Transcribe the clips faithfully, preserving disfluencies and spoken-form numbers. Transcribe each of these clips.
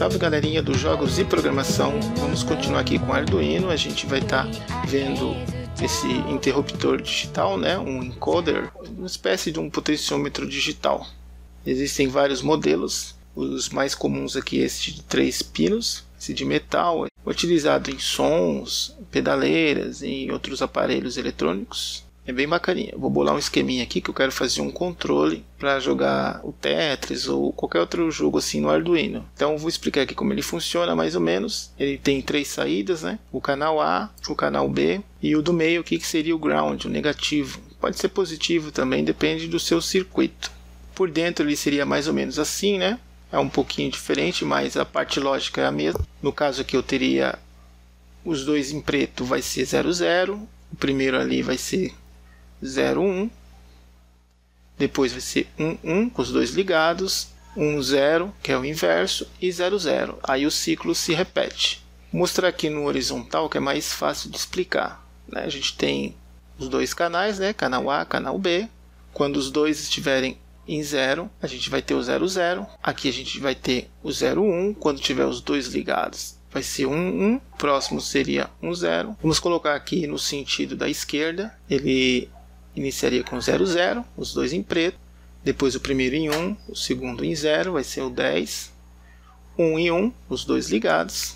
Salve galerinha dos jogos e programação, vamos continuar aqui com o Arduino. A gente vai estar tá vendo esse interruptor digital, né? Um encoder, uma espécie de um potenciômetro digital. Existem vários modelos, os mais comuns aqui é esse de três pinos, esse de metal, utilizado em sons, pedaleiras e em outros aparelhos eletrônicos. É bem bacaninha. Vou bolar um esqueminha aqui que eu quero fazer um controle para jogar o Tetris ou qualquer outro jogo assim no Arduino. Então vou explicar aqui como ele funciona mais ou menos. Ele tem três saídas, né? O canal A, o canal B e o do meio aqui que seria o ground, o negativo. Pode ser positivo também, depende do seu circuito. Por dentro ele seria mais ou menos assim, né? É um pouquinho diferente, mas a parte lógica é a mesma. No caso aqui eu teria os dois em preto, vai ser zero zero. O primeiro ali vai ser zero um, depois vai ser um um com os dois ligados, um zero que é o inverso e zero zero. Aí o ciclo se repete. Vou mostrar aqui no horizontal que é mais fácil de explicar, né? A gente tem os dois canais, né? Canal A, canal B. Quando os dois estiverem em zero, a gente vai ter o zero zero. Aqui a gente vai ter o zero um. Quando tiver os dois ligados, vai ser um um. Próximo seria um zero. Vamos colocar aqui no sentido da esquerda. Ele iniciaria com zero zero, os dois em preto. Depois o primeiro em um, o segundo em zero, vai ser o dez. um e um, os dois ligados.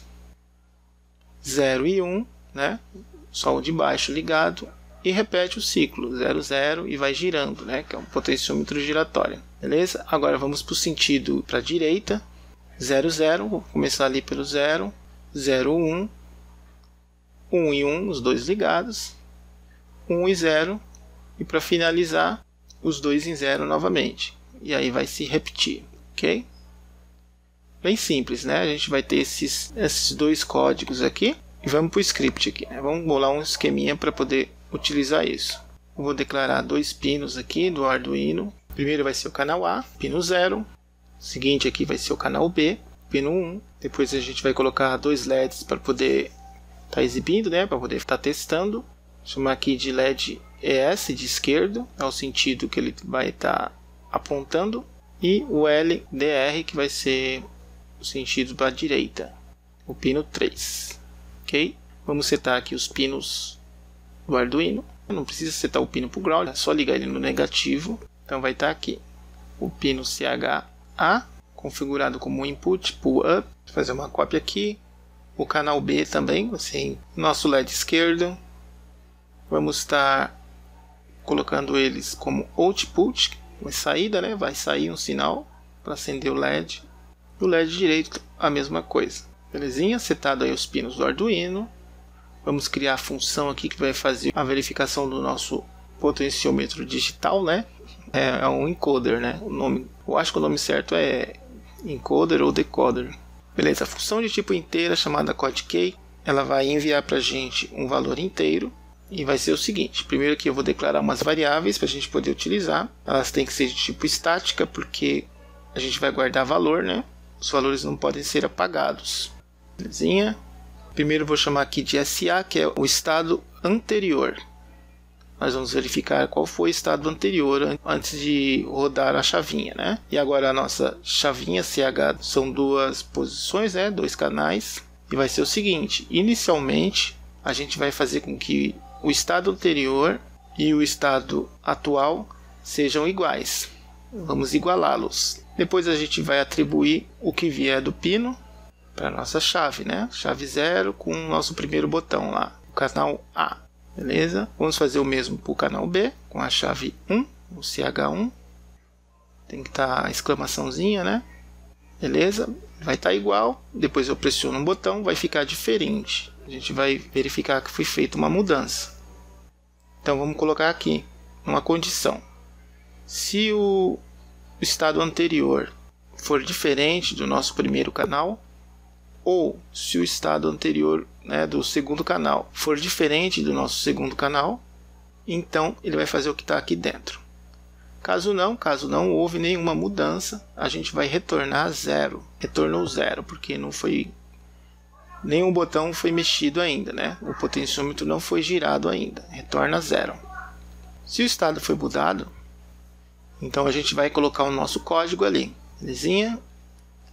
zero e um, né? Só o de baixo ligado. E repete o ciclo, zero zero, e vai girando, né? Que é um potenciômetro giratório. Beleza? Agora vamos para o sentido para a direita. zero zero, vou começar ali pelo zero. zero um. um e um, os dois ligados. um e zero. E para finalizar, os dois em zero novamente. E aí vai se repetir, ok? Bem simples, né? A gente vai ter esses, esses dois códigos aqui. E vamos para o script aqui, né? Vamos bolar um esqueminha para poder utilizar isso. Eu vou declarar dois pinos aqui do Arduino. Primeiro vai ser o canal A, pino zero. O seguinte aqui vai ser o canal B, pino um. Depois a gente vai colocar dois L E Ds para poder estar tá exibindo, né? Para poder estar tá testando. Vou chamar aqui de L E D E S de esquerdo, é o sentido que ele vai estar tá apontando, e o L D R que vai ser o sentido para a direita, o pino três. Ok? Vamos setar aqui os pinos do Arduino. Não precisa setar o pino para o ground, é só ligar ele no negativo. Então vai estar tá aqui o pino C H A, configurado como input pull up. Vou fazer uma cópia aqui. O canal B também, assim, nosso L E D esquerdo. Vamos estar colocando eles como output, uma saída, né? Vai sair um sinal para acender o L E D. O L E D direito, a mesma coisa. Belezinha? Setado aí os pinos do Arduino. Vamos criar a função aqui que vai fazer a verificação do nosso potenciômetro digital, né? É, é um encoder, né? O nome, eu acho que o nome certo é encoder ou decoder. Beleza? A função de tipo inteira chamada code_key, ela vai enviar para a gente um valor inteiro. E vai ser o seguinte, primeiro aqui eu vou declarar umas variáveis para a gente poder utilizar. Elas têm que ser de tipo estática, porque a gente vai guardar valor, né? Os valores não podem ser apagados. Belezinha? Primeiro eu vou chamar aqui de S A, que é o estado anterior. Nós vamos verificar qual foi o estado anterior antes de rodar a chavinha, né? E agora a nossa chavinha C H são duas posições, né? Dois canais. E vai ser o seguinte, inicialmente a gente vai fazer com que o estado anterior e o estado atual sejam iguais. Vamos igualá-los. Depois a gente vai atribuir o que vier do pino para a nossa chave, né? Chave zero com o nosso primeiro botão lá, o canal A. Beleza? Vamos fazer o mesmo para o canal B com a chave um, o C H um. Tem que estar a exclamaçãozinha, né? Beleza? Vai estar igual. Depois eu pressiono um botão, vai ficar diferente. A gente vai verificar que foi feita uma mudança. Então vamos colocar aqui uma condição. Se o estado anterior for diferente do nosso primeiro canal, ou se o estado anterior, né, do segundo canal for diferente do nosso segundo canal, então ele vai fazer o que está aqui dentro. Caso não, caso não houve nenhuma mudança, a gente vai retornar zero. Retornou zero, porque não foi nenhum botão foi mexido ainda, né? O potenciômetro não foi girado ainda. Retorna zero. Se o estado foi mudado, então a gente vai colocar o nosso código ali. Belezinha?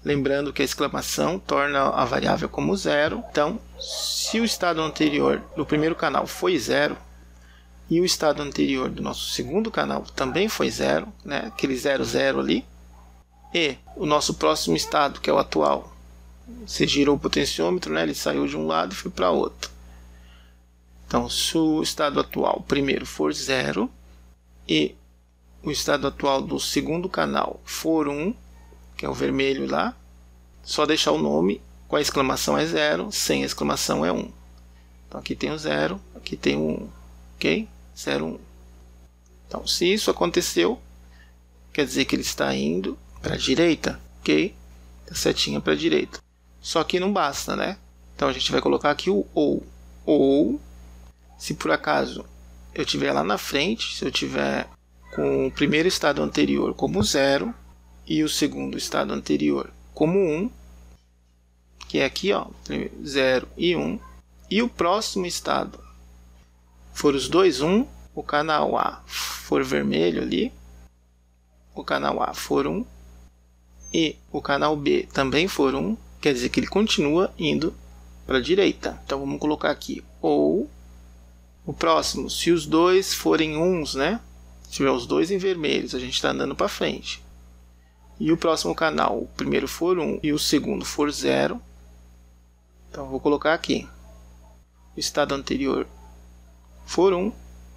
Lembrando que a exclamação torna a variável como zero. Então, se o estado anterior do primeiro canal foi zero, e o estado anterior do nosso segundo canal também foi zero, né? Aquele zero, zero ali, e o nosso próximo estado, que é o atual, você girou o potenciômetro, né? Ele saiu de um lado e foi para outro. Então, se o estado atual primeiro for zero e o estado atual do segundo canal for um, que é o vermelho lá, só deixar o nome com a exclamação é zero, sem a exclamação é um. Então aqui tem o zero, aqui tem o um, ok? zero, um. Então, se isso aconteceu, quer dizer que ele está indo para a direita, ok? A setinha para a direita. Só que não basta, né? Então a gente vai colocar aqui o ou. Ou, se por acaso eu tiver lá na frente, se eu tiver com o primeiro estado anterior como zero e o segundo estado anterior como um, que é aqui, ó, zero e um, e o próximo estado for os dois um, o canal A for vermelho ali, o canal A for um e o canal B também for um, quer dizer que ele continua indo para a direita. Então vamos colocar aqui ou o próximo, se os dois forem uns, né? Se tiver os dois em vermelhos, a gente está andando para frente. E o próximo canal, o primeiro for um e o segundo for zero. Então vou colocar aqui. O estado anterior for um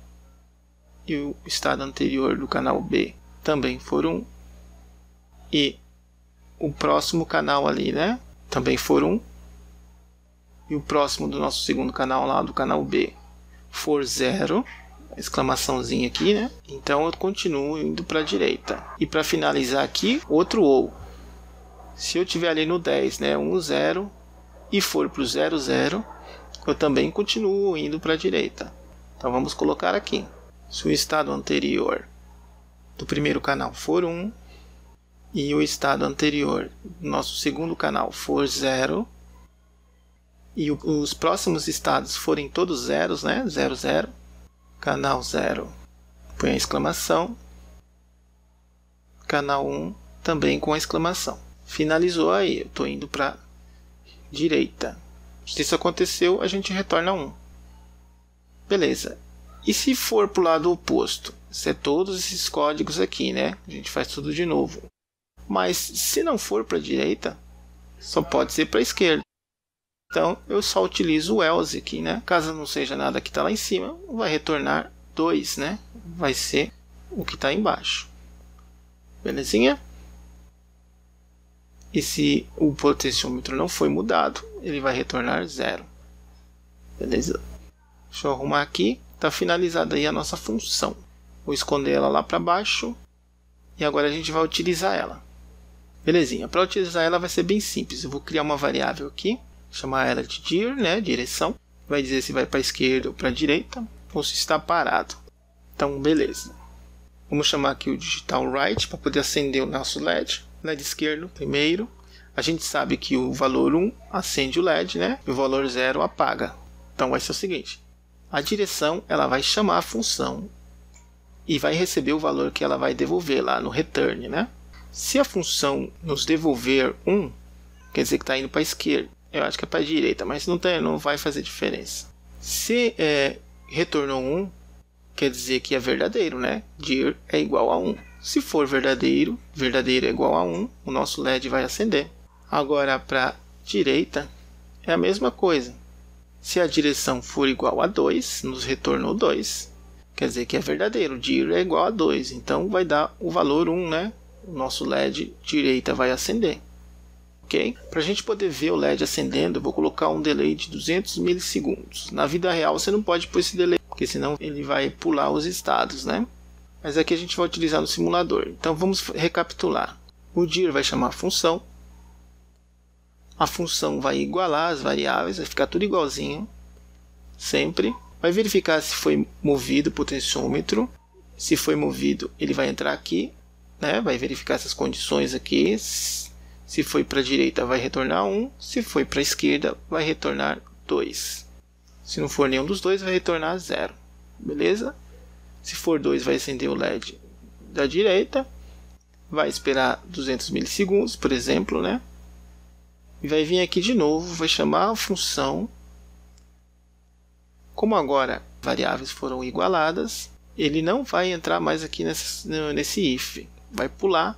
e o estado anterior do canal B também for um. E o próximo canal ali, né? Também for um. E o próximo do nosso segundo canal lá, do canal B, for zero, exclamaçãozinha aqui, né? Então eu continuo indo para a direita. E para finalizar aqui, outro ou. Se eu tiver ali no dez, né, um, zero, e for para o zero, zero, eu também continuo indo para a direita. Então vamos colocar aqui. Se o estado anterior do primeiro canal for um, e o estado anterior do nosso segundo canal for zero, e o, os próximos estados forem todos zeros, né? zero, zero, canal zero, põe a exclamação, canal um também com a exclamação. Finalizou aí, eu estou indo para direita. Se isso aconteceu, a gente retorna um. Beleza. E se for para o lado oposto? Isso é todos esses códigos aqui, né? A gente faz tudo de novo. Mas se não for para a direita, só pode ser para a esquerda. Então eu só utilizo o else aqui, né? Caso não seja nada que está lá em cima, vai retornar dois, né? Vai ser o que está embaixo. Belezinha? E se o potenciômetro não foi mudado, ele vai retornar zero. Beleza? Deixa eu arrumar aqui. Está finalizada aí a nossa função. Vou esconder ela lá para baixo. E agora a gente vai utilizar ela. Belezinha. Para utilizar ela vai ser bem simples. Eu vou criar uma variável aqui. Chamar ela de dir, né? Direção. Vai dizer se vai para a esquerda ou para a direita. Ou se está parado. Então, beleza. Vamos chamar aqui o digital right para poder acender o nosso L E D. L E D esquerdo primeiro. A gente sabe que o valor um acende o L E D, né? E o valor zero apaga. Então vai ser o seguinte. A direção ela vai chamar a função e vai receber o valor que ela vai devolver lá no return, né? Se a função nos devolver um, quer dizer que está indo para a esquerda. Eu acho que é para a direita, mas não, tem, não vai fazer diferença. Se é, retornou um, quer dizer que é verdadeiro, né? Dir é igual a um. Se for verdadeiro, verdadeiro é igual a um, o nosso L E D vai acender. Agora para a direita é a mesma coisa. Se a direção for igual a dois, nos retornou dois. Quer dizer que é verdadeiro, dir é igual a dois. Então vai dar o valor um, né? O nosso L E D direita vai acender. Ok? Para a gente poder ver o L E D acendendo, eu vou colocar um delay de duzentos milissegundos. Na vida real você não pode pôr esse delay, porque senão ele vai pular os estados, né? Mas aqui a gente vai utilizar no simulador. Então vamos recapitular. O dir vai chamar a função. A função vai igualar as variáveis, vai ficar tudo igualzinho. Sempre. Vai verificar se foi movido o potenciômetro. Se foi movido, ele vai entrar aqui, né? Vai verificar essas condições aqui. Se foi para a direita, vai retornar um. Se foi para a esquerda, vai retornar dois. Se não for nenhum dos dois, vai retornar zero. Beleza? Se for dois, vai acender o L E D da direita. Vai esperar duzentos milissegundos, por exemplo, né? e vai vir aqui de novo, vai chamar a função. Como agora variáveis foram igualadas, ele não vai entrar mais aqui nesse, nesse if, vai pular,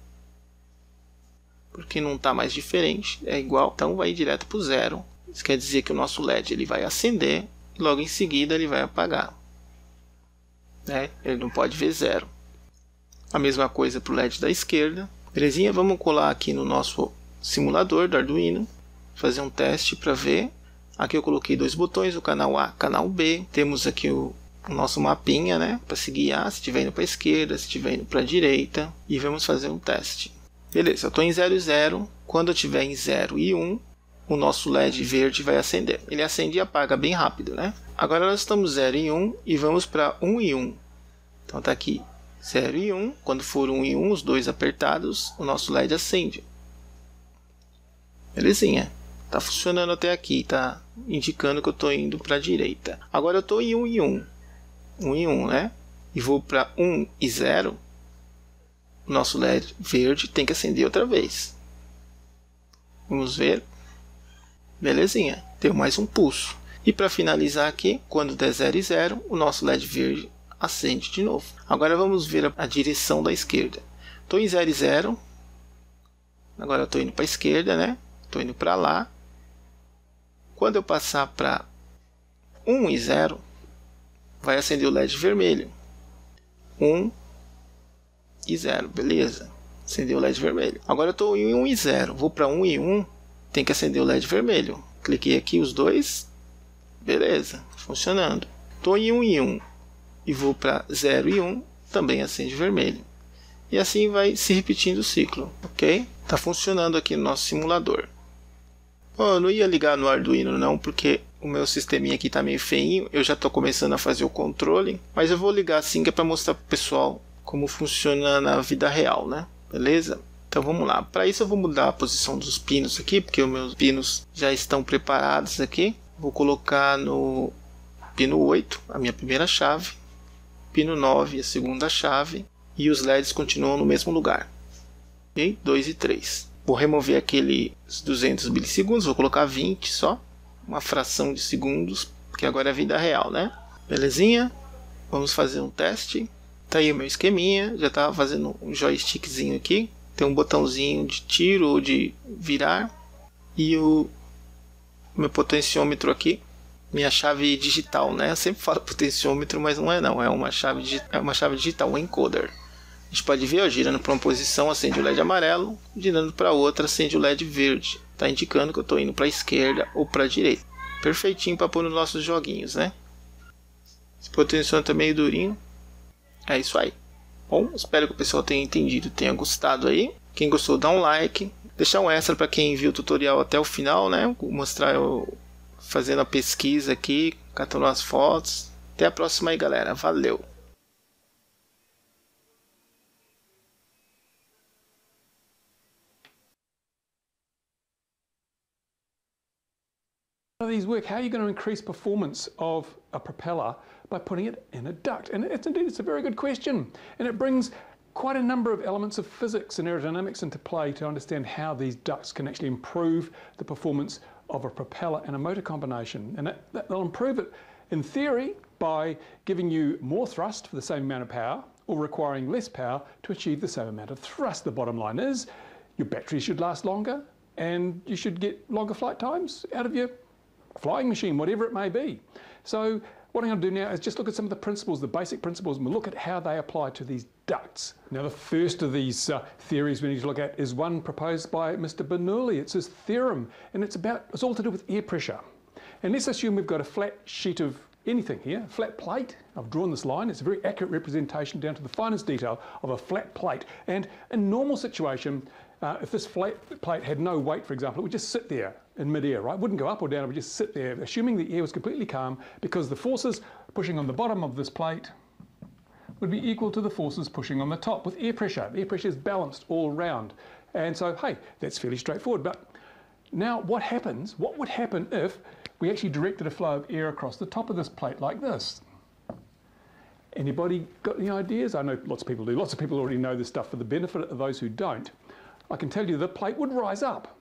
porque não está mais diferente, é igual, então vai direto para o zero. Isso quer dizer que o nosso L E D ele vai acender e logo em seguida ele vai apagar, né? Ele não pode ver zero. A mesma coisa para o L E D da esquerda. Belezinha? Vamos colar aqui no nosso simulador do Arduino, fazer um teste para ver. Aqui eu coloquei dois botões, o canal A, canal B. Temos aqui o, o nosso mapinha, né, para se guiar, se estiver indo para a esquerda, se estiver indo para a direita. E vamos fazer um teste. Beleza, eu estou em zero e zero. Quando eu estiver em zero e um, o nosso L E D verde vai acender. Ele acende e apaga bem rápido, né? Agora nós estamos zero e um e vamos para um e um. Então está aqui zero e um. Quando for um e um, os dois apertados, o nosso L E D acende. Belezinha. Está funcionando até aqui, está indicando que eu estou indo para a direita. Agora eu estou em um e um. um e um, né? E vou para um e zero. O nosso L E D verde tem que acender outra vez. Vamos ver. Belezinha. Deu mais um pulso. E para finalizar aqui, quando der zero e zero, o nosso L E D verde acende de novo. Agora vamos ver a, a direção da esquerda. Estou em zero e zero. Agora eu estou indo para a esquerda, né? Estou indo para lá. Quando eu passar para um e zero, vai acender o L E D vermelho. um e zero, beleza. Acendeu o L E D vermelho. Agora eu estou em um e zero. Vou para um e um, tem que acender o L E D vermelho. Cliquei aqui os dois. Beleza, funcionando. Estou em um e um e vou para zero e um, também acende vermelho. E assim vai se repetindo o ciclo, ok? Está funcionando aqui no nosso simulador. Bom, eu não ia ligar no Arduino não, porque o meu sisteminha aqui está meio feinho. Eu já estou começando a fazer o controle, mas eu vou ligar assim que é para mostrar para o pessoal como funciona na vida real, né? Beleza? Então vamos lá. Para isso eu vou mudar a posição dos pinos aqui, porque os meus pinos já estão preparados aqui. Vou colocar no pino oito, a minha primeira chave, pino nove, a segunda chave, e os L E Ds continuam no mesmo lugar. Ok? dois e três. Vou remover aqueles duzentos milissegundos, vou colocar vinte só, uma fração de segundos, porque agora é a vida real, né? Belezinha? Vamos fazer um teste. Tá aí o meu esqueminha, já estava fazendo um joystickzinho aqui. Tem um botãozinho de tiro ou de virar. E o meu potenciômetro aqui, minha chave digital, né? Eu sempre falo potenciômetro, mas não é não, é uma chave, é uma chave digital, um encoder. A gente pode ver, ó, girando para uma posição acende o L E D amarelo, girando para outra acende o L E D verde. Está indicando que eu estou indo para a esquerda ou para a direita. Perfeitinho para pôr nos nossos joguinhos, né? Esse potenciômetro tá meio durinho. É isso aí. Bom, espero que o pessoal tenha entendido e tenha gostado aí. Quem gostou, dá um like. Deixar um extra para quem viu o tutorial até o final, né? Vou mostrar eu fazendo a pesquisa aqui, catando as fotos. Até a próxima aí, galera. Valeu! How do these work? How are you going to increase performance of a propeller by putting it in a duct? And it's indeed, it's a very good question. And it brings quite a number of elements of physics and aerodynamics into play to understand how these ducts can actually improve the performance of a propeller and a motor combination. And that, that, they'll improve it in theory by giving you more thrust for the same amount of power, or requiring less power to achieve the same amount of thrust. The bottom line is your battery should last longer and you should get longer flight times out of your flying machine, whatever it may be. So what I'm going to do now is just look at some of the principles, the basic principles, and we'll look at how they apply to these ducts. Now the first of these uh, theories we need to look at is one proposed by Mister Bernoulli. It's his theorem, and it's about, it's all to do with air pressure. And let's assume we've got a flat sheet of anything here, a flat plate. I've drawn this line. It's a very accurate representation down to the finest detail of a flat plate. And in normal situation, uh, if this flat plate had no weight, for example, it would just sit there in mid-air, right? It wouldn't go up or down, it would just sit there, assuming the air was completely calm, because the forces pushing on the bottom of this plate would be equal to the forces pushing on the top with air pressure. Air pressure is balanced all around. And so, hey, that's fairly straightforward. But now what happens, what would happen if we actually directed a flow of air across the top of this plate like this? Anybody got any ideas? I know lots of people do. Lots of people already know this stuff. For the benefit of those who don't, I can tell you the plate would rise up.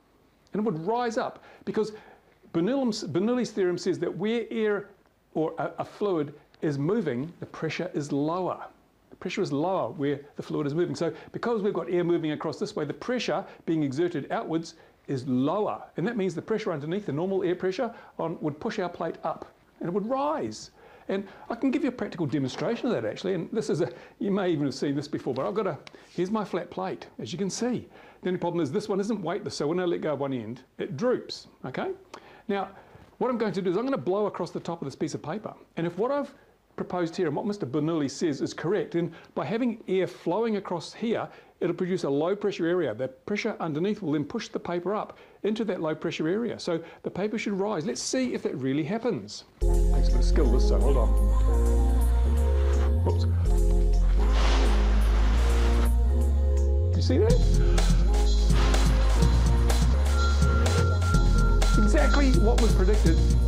and it would rise up, because Bernoulli's, Bernoulli's theorem says that where air or a, a fluid is moving, the pressure is lower. The pressure is lower where the fluid is moving. So because we've got air moving across this way, the pressure being exerted outwards is lower. And that means the pressure underneath, the normal air pressure, on, would push our plate up and it would rise. And I can give you a practical demonstration of that actually. And this is a, you may even have seen this before, but I've got a, here's my flat plate, as you can see. The only problem is this one isn't weightless, so when I let go of one end, it droops, okay? Now, what I'm going to do is I'm going to blow across the top of this piece of paper. And if what I've proposed here and what Mister Bernoulli says is correct, and by having air flowing across here, it'll produce a low pressure area. The pressure underneath will then push the paper up into that low pressure area. So the paper should rise. Let's see if that really happens. Takes a bit of skill this, so hold on. Whoops. You see that? Exactly what was predicted